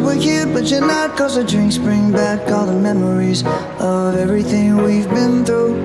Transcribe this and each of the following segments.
were here, but you're not. Cause the drinks bring back all the memories of everything we've been through.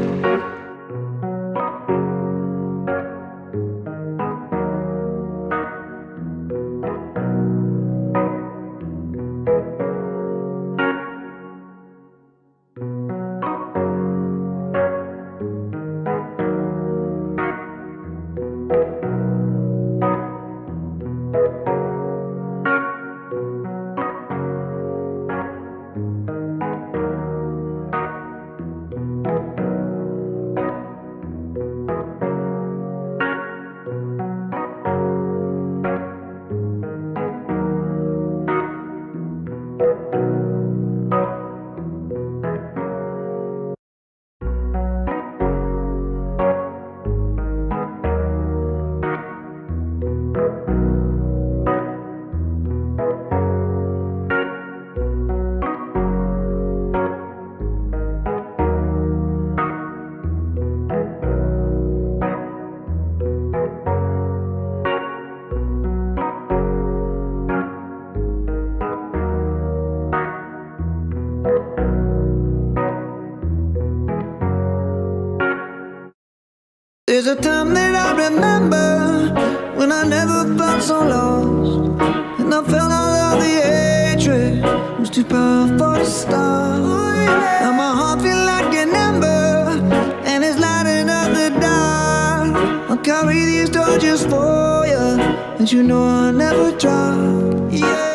There's a time that I remember when I never felt so lost, and I felt all of the hatred was too powerful to stop. Now my heart feels like an ember, and it's lighting up the dark. I'll carry these torches for you, and you know I'll never drop. Yeah.